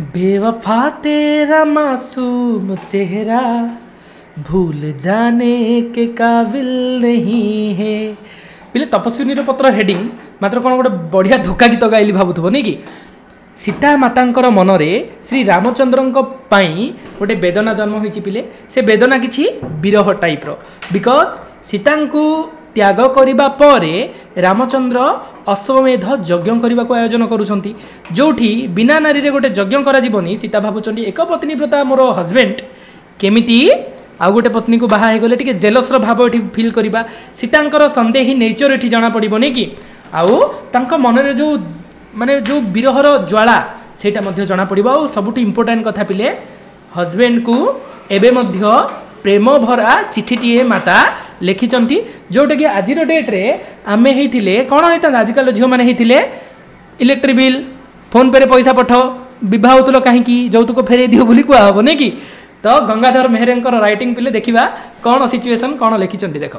बेवफा तेरा मासूम चेहरा भूल जाने के काबिल नहीं है। पिले तपस्विनी पत्र हेडिंग मात्र कौन गोटे बढ़िया धोका गीत गाइली भावुथबो नहीं कि सीता मातांकर मनरे श्री रामचंद्र गोटे वेदना जन्म होइछि पिले से वेदना किछि विरह टाइप रो बिकॉज सीता को त्याग करिबा परे रामचंद्र अश्वमेध यज्ञ करने को आयोजन करुछंती जोठी बिना नारी रे गोटे यज्ञ करा जीवनी सीता भावुचंती एक पत्नी प्रथा मोर हस्बैंड केमिति आउ गोटे पत्नी को बाहा गले टिके जेलस भाव एठी फील करिबा सीतांकर संदेही नेचर एठी जाना पड़िबो नै कि आउ तांका मनरे जो माने जो विरहर ज्वाला सेटा मध्य जाना पड़िबो। आउ सबुठी इंपोर्टेंट कथा पिले हस्बैंड को एबे मध्य प्रेम भरा चिठीटीए माता लिखिचंती जोटा कि आज डेट रे आमे हेतिले कोन होइता आजकल झियो माने हेतिले इलेक्ट्रिक बिल फोन पे रे पैसा पठाओ विवाह होतलो काहे कि जौतुक फेरे दियो बोली कुआ हबो नै कि तो गंगाधर मेहरंकर राइटिंग पिले देखिबा कोन सिचुएशन कोन लिखिचंती देखो।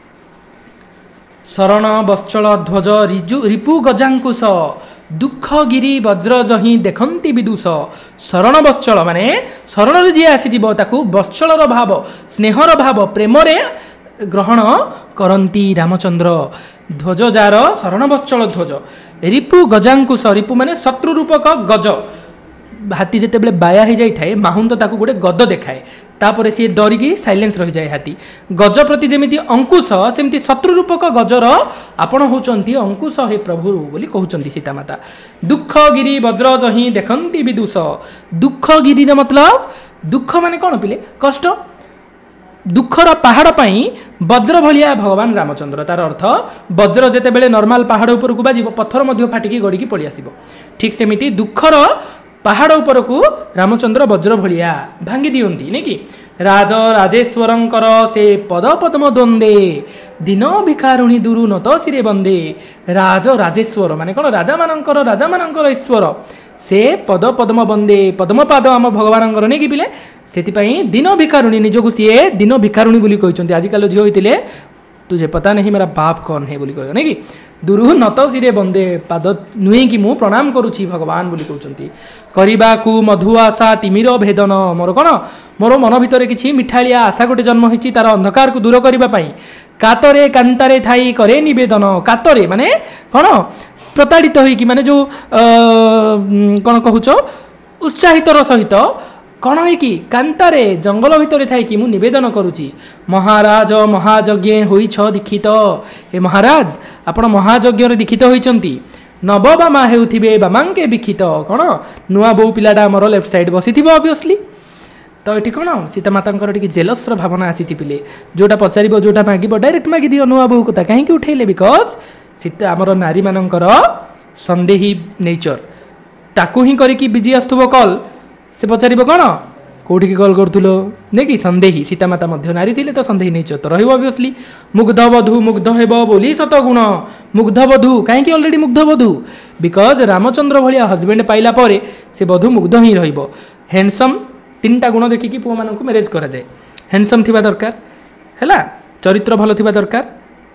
शरण बश्चल ध्वज रिपु गजांकुश दुख गिरी वज्र जही देखंती विदुष शरण बश्चल माने शरण रे जे आसी जीव ताकू बश्चलर भाव स्नेहर भाव प्रेम रे ग्रहण करंती रामचंद्र ध्वज जार शरण बश्चल ध्वज रिपु गजांकुश रिपु माने शत्रु रूपक गज हाथी जिते बेले बाया हो जाए माहुंत ताकू गोटे गद देखाए तापर सी डरिकी साइलेंस रही जाए हाथी गज प्रति जमी अंकुश सेमती शत्रु रूपक गजर आपण होचंती अंकुश हे प्रभु बोली कहउचंती सीतामाता दुख गिरी वज्र जही देखंती विदुष दुख गिरी मतलब दुख माने कौन पिले कष्ट दुखर पहाड़ पाई वज्र भलिया भगवान रामचंद्र तार अर्थ वज्र जेते बेले नॉर्मल पहाड़ ऊपर को बाजिबो पत्थर मध्य फाटिकी गड़िकी पड़ी आसीबो ठीक सेमिति दुखर पहाड़ ऊपर को रामचंद्र वज्र भलिया भांगी दियंती नहीं कि राज राजेश्वरंकर से पद पद्म द्वंदे दिन भिखारुणी दुरु नत सिरे बंदे राज राजेश्वर माने कौन राजा मानकर ईश्वर से पद पद्म बंदे पद्मपाद आम भगवान नहीं कि पिले से दिन भिखारुणी निजको सीए दिन भिखारुणी बोली कहते आजिकल झील होते तुझे पता नहीं मेरा बाप कौन है बोली कह नहीं कि दुरु नत सिरे बंदे पाद नुहे कि मु प्रणाम करुछि भगवान बोली कहते करबा को मधु आशा तिमिर भेदन मोर कौन मोर मन भितर किछि मिठालिया आशा गोटे जन्म होइछि तार अंधकार को दूर करबा पई कातरे कांतारे थाई करे निवेदन कातरे माने कौन प्रताड़ित होइकि माने जो कौन कहूचो उत्साहितर सहित कौन है कि कांतारे जंगल भितर थाई कि मु निवेदन करुछि महाराज महायज्ञ होइछ दीक्षित हे महाराज आपण महायज्ञ रे दीक्षित होइचंती नव बामा हेउथिबे बामांके विक्षित कौन नुआ बो पिलाटा हमर लेफ्ट साइड बसिथिबो ऑब्वियसली तो ये कौन सीता मातांकर टिके जेलस भावना आसी पिले जोटा पचारिबो जोटा मागिबो डायरेक्ट मागी दियो नुआ बो कथा काहे कि उठेले बिकॉज सीता हमर नारी मानंकर संदेही नेचर ताकू ही करिकी बिजी आस्तुबो कॉल से पचारिबो कौन कोठी की कॉल करथुलो नै कि संदेही सीतामाता मध्य नारी थिले तो संदेही नेचर तो रहिबो ऑब्वियसली मुग्ध वधु मुग्ध हेबो बोली सत गुण मुग्ध वधु काहे कि ऑलरेडी मुग्ध वधु बिकॉज रामचंद्र भलिया हस्बैंड पाइला परे से वधु मुग्ध ही रहिबो हैंडसम तीनटा गुण देखिकी पुओ मानकु मैरेज करा जाए हैंडसम थिबा दरकार हैला चरित्र भलो थिबा दरकार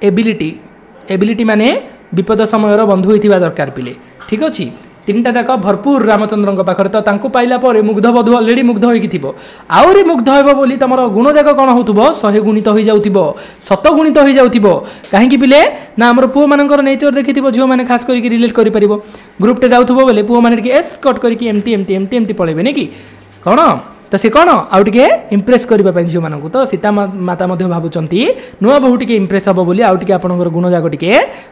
एबिलिटी माने विपद समय बंधु होइथिबा दरकार पिले ठीक अछि तीनटा जाक भरपूर रामचंद्र पाखरे तो तांकु पाइला परे मुग्ध वधु ऑलरेडी मुग्ध होइकी थिबो आउरी मुग्ध हेबो बोली तमरो गुण जाक कोन होतुबो 100 गुणित होई जाउथिबो 100 गुणित होई जाउथिबो काहे कि पिले ना हमर पुओ मानकर नेचर देखिथिबो झियो माने खास करिकी रिलेट करि परिबो ग्रुप टे जाउथबो बोले पुओ माने के एस्कॉर्ट करिकी एमटी पळेबे ने कि कोन तो सी कौन आउ टे इम्प्रेस करने झील मानक तो सीता माता भावुंट नुआ बहु टे इम्प्रेस हम बोली आउ टे आपंकर गुण जाक टे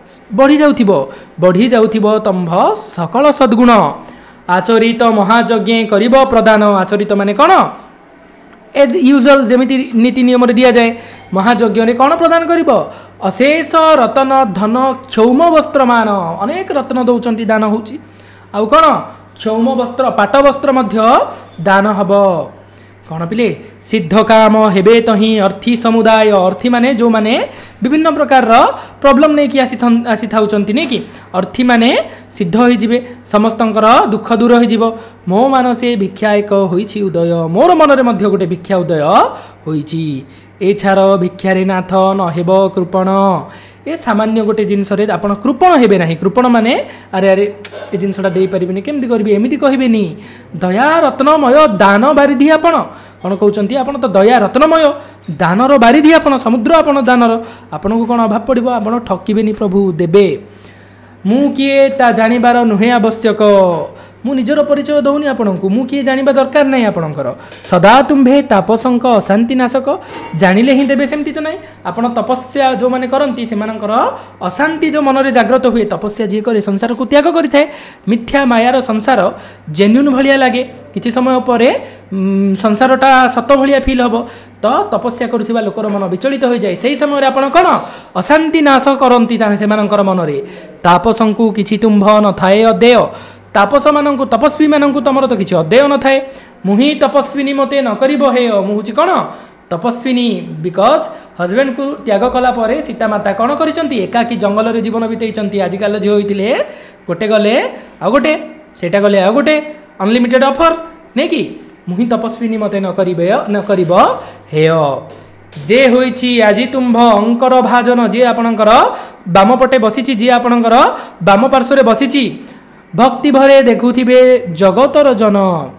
बढ़ी जाऊब तंभ सकल सद्गुण आचरित महायज्ञ कर प्रदान आचरित माने कौन एज यूजुअल जमी नीति नियम दि जाए महायज्ञ कौन प्रदान कर अशेष रतन धन क्षौम वस्त्रमान अनेक रत्न दौरान दान होची आउ कौन क्षौम वस्त्र पाट वस्त्र मध्य दान हब कौन पिले सिद्ध काम हेबे तही अर्थी समुदाय अर्थी माने जो माने विभिन्न प्रकार प्रॉब्लम नहीं कि आसी थाउचंती नहीं कि अर्थी माने सिद्ध हो जिवे समस्तंकर दुख दूर हो जिवो मो मानसे भिक्षा एक होईछि उदय मोर मन रे मध्य गोटे भिक्षा उदय होईछि ए छार भिक्षारे नाथ न हेब कृपण ए सामान्य गोटे जिनस आप कृपण हेबे ना। कृपण माने अरे अरे ए जिनसटा दे पारिबेनी केमती करबे एमिति कहबेनी। दया रत्नमय दान बारिधि आपण कौन कहते आप तो दया रत्नमय दानर बारिधि आपण समुद्र आपण दानर आपन को कौन अभाव पड़ो आप ठकिबेनी प्रभु देबे। मु किए ता जानिबार नुहे आवश्यक मु निजर परिचय दौनी आपको मु किए जानिबा दरकार नहीं आपणकर सदा तुम्भे तापसंक अशांति नाशक जानिले ही देबे सेमती तो नहीं। आपण तपस्या जो माने करंती सेमानकर अशांति जो मन रे जागृत हुए तपस्या जी करे संसार को त्याग करिथाए। मिथ्या मायार संसार जेन्युइन भलिया लागे किछि समय परे संसारटा सत भलिया फील हबो तो तपस्या करुथिबा लोकर मन विचलित हो जाए। सही समय रे आपण कोन अशांति नाश करंती सेमानकर मन रे तापसंकु किछि तुम्भ न थाए अदेय तापस मानक तपस्वी मानक तुमर तो किसी अध्यय न थाए मुही तपस्विनी मते न करिब हे मुझे कौन तपस्विनी बिकज हजबैंड को त्याग कला परे सीता माता कौन करिसंती एकाकी जंगल रे जीवन बितेइचंती। आजिकाल झियो होइतिले गोटे गले आ गोटे सेटा गले आ गोटे अनलिमिटेड ऑफर नै कि मुही तपस्विनी मते न करिब हे जे होइछि आजि तुम्भ अंकर भाजन जे आपणकर बाम पटे बसिछि जे आपणकर बाम पार्श्व रे बसिछि भक्ति भरे देखुथिबे जगतर जन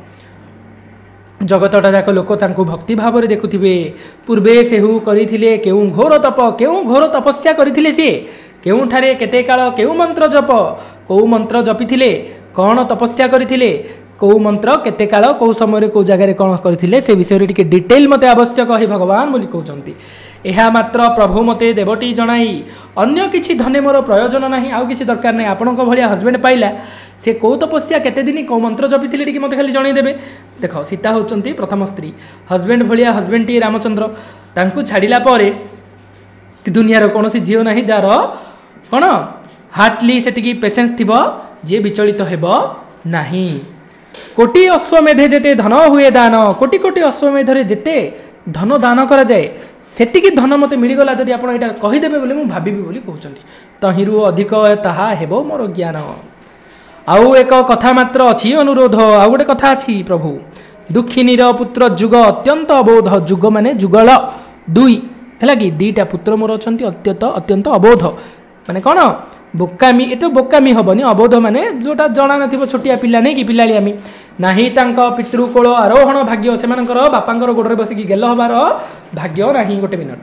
जगतटा जाक लोक तांको भक्ति भाव रे देखुथिबे। पूर्वे सेहु करिथिले केउ घोर तपस्या करिथिले से केउ ठारे केते काल केउ मंत्र जप को मंत्र जपिथिले कौन तपस्या करिथिले को मंत्र केते काल को समय को जगह कौन करथिले से विषय रे टिके डिटेल मते आवश्यक हे भगवान बोली कहउचंती। एहा मात्र प्रभु मते देवटी जणाई अन्य किछि धने मोर प्रयोजन नाही आउ किछि दरकार नाही। आपणक भलिया हजबैंड पाइला से को तपस्या केते दिन को मंत्र जपिथिले टिके मते खाली जणाई देबे। देखो सीता होचंती प्रथम स्त्री हजबैंड भलिया हजबैंड टी रामचंद्र तांकु छाडिला परे दुनिया रो कोनोसी जीव नाही जार कोन हार्टली सेटिकी पेशेंस थिबो जे विचलित हेबो नाही। कोटि अश्वमेधे जेते धन हुए दान कोटि कोटि अश्वमेधरे जेते धन दान करा जाए सेतिकी धन मते मिलिगला जदि आपण एटा कहिदेबे बोले मु भाबिबी बोली कहउचंती तहिरु अधिक ताहा हेबो मोर ज्ञान। आउ एक कथा मात्र अछि अनुरोध आउ गोटे कथा अछि प्रभु दुखिनीर पुत्र जुग अत्यंत अबोध जुग माने जुगल दुई हैला कि दीटा पुत्र मोर अछंती अत्यंत अबोध माने कोन बोकामी एतो बोकामी हबनी अबोध माने जोटा जणा नथिबो छोटिया पिला नै कि पिलालियामी नाही तांका पितृकोल आरोहण भाग्य सेमानकर बापांकर गोडरे बसिकी गेल हबार भाग्य नाही। गोटे मिनट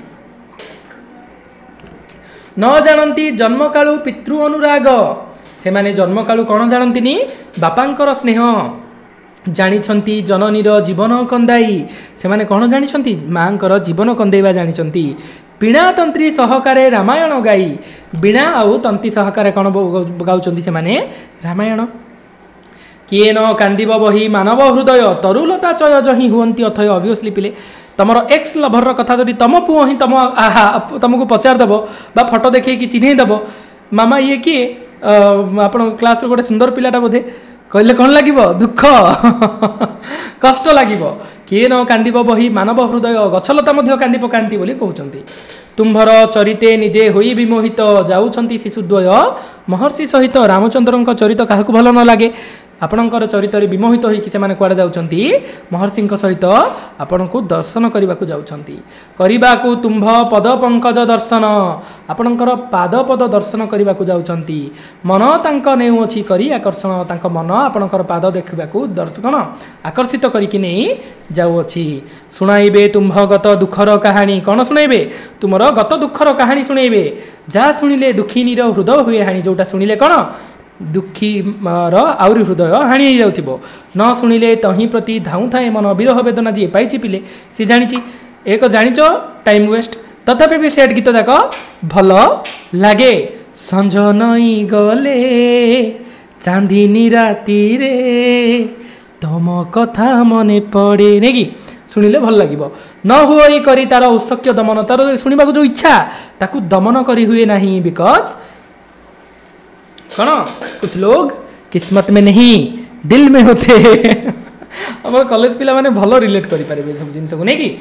न जानती जन्मकालु पितृ अनुराग से माने जन्मकालु कौन जानती बापांकर स्नेह जानिछंती जननीर जीवन कंदाई से माने कौन जानिछंती मांकर जीवन कंदेवा जानिछंती। बीणा तंत्री सहकारे रामायण गाई बीणा आउ तंती सहकारे कौन गाउछंती से माने रामायण। किए न कांदिब बही मानव हृदय तरुलता चय जही हुअंती अथय ऑब्वियसली पिले तमर एक्स लभर कथा जदि तम पुओ ही तम आहा तुमको पचार देबो बा फोटो देखै कि चिन्है देबो मामा ये किए आपण क्लास रे गोटे सुंदर पिलाटा बोधे कहले कौन लागिबो दुख कष्ट लागिबो। किए न कांदिब बही मानव हृदय गछलता मध्य कांदी पकांती बोली कहउचंती। तुम्भर चरिते निजे होई विमोहित जाउछंती शिशुद्वय महर्षि सहित रामचंद्रଙ୍କ चरित काहाकु भल न लागे आपणकर चरित्र विमोहित होइकि सेमाने कुआडे जाउछंती महर्षिଙ୍କ सहित आपणको दर्शन करबाकू जाउछंती। करबाकू तुम्भ पद पंकज दर्शन आपणकर पाद पद दर्शन करबाकू जाउछंती। मन तांक नेउ अछि करी आकर्षण तांक मन आपणकर पाद देखबाकू दर्शन आकर्षित करिकि नै जाउ अछि। सुनाइबे तुम्भ गत दुखर कहानी कौन सुनाइबे तुमर गत दुखर कहानी सुनाइबे जा सुनिले दुखीनीर हृदय हुए हानि जोटा सुनिले कौन दुखी आउरी हृदय हाणी हो जाउथिबो न सुनिले तही प्रति धाउ थाए मन विरह वेदना जी पाइछि पिले सी जानिछि एक जानिच टाइम वेस्ट तथापि भी सेट गीत जाक भल लागे। संज नई गले चांदिनी राती रे तम कथा मने पड़े नेकी शुणिले भल लगिबो न हुई करी तार औषक्य दमन तार शुणा जो इच्छा ताकू दमन करी हुए नहीं बिकॉज कौन कुछ लोग किस्मत में नहीं दिल में होते हम कॉलेज पिला माने भलो रिलेट करि पारिबे सब जिंस को नै कि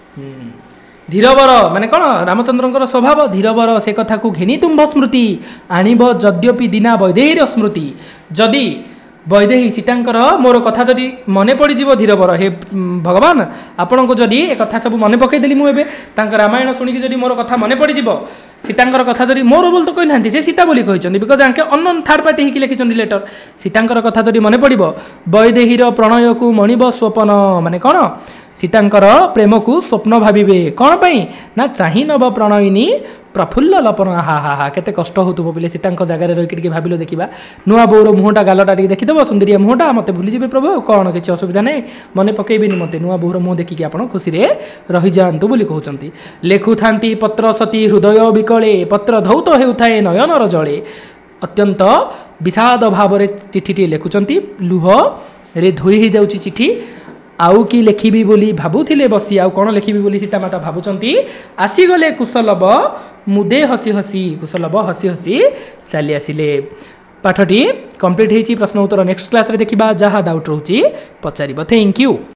धीरबर माने कौन रामचंद्रंकर स्वभाव धीरबर से कथा को घेनी तुम्भ स्मृति आणिब यद्यपि दिना वैदेहीर स्मृति जदि वैदेही सीतांकर मोर कथा जदि मन पड़ धीरबर हे भगवान आपण को जदि ए कथा सब मन पकईदेली मुझे रामायण शुणिकी जदि मोर कथा मन पड़ सीतांकर कथा जदि मोर बोल तो कही ना से सीता बोली कहते बिकज आंके अननोन थर्ड पार्टी ही लिखिं लेटर सीतांकर कथा जदि मन पड़ वैदेहीर प्रणय को मणिब स्वपन माने कौन सीतांकर प्रेम को स्वप्न भावे कौन पाई ना चाही नव प्रणयिनी प्रफुल्ल लपन हा हा हा केते कष्ट होतुब बोले सीतांक जगार रही भाविल देखा नुआ बोर मुहटा गालटा टे देखीदेव सुंदरिया मुहटा मत भूलीजे प्रभु कौन किसी असुविधा नहीं मन पकेबी मत नुआ बोर मुह देखिकी आप खुशी रही जातु बोली कहते लेखुता पत्र सती हृदय विकले पत्र धौत हेउथाए नयनर जले अत्यंत विषाद भाव चिठीटी लिखुंट लुह रे धोई हो जाऊँगी चिठी आउ कि लेखिबी बोली भाबुथिले बसी आउ कौन लेखिबी बोली सीता माता भाबुचंती आसीगले कुशलभ मुदे हसी हसी कुशलभ हसी हसी चली आसिले पाठटी कंप्लीट होती प्रश्न उत्तर नेक्स्ट क्लास रे देखिबा जहाँ डाउट रोची पचारिबो थैंक यू।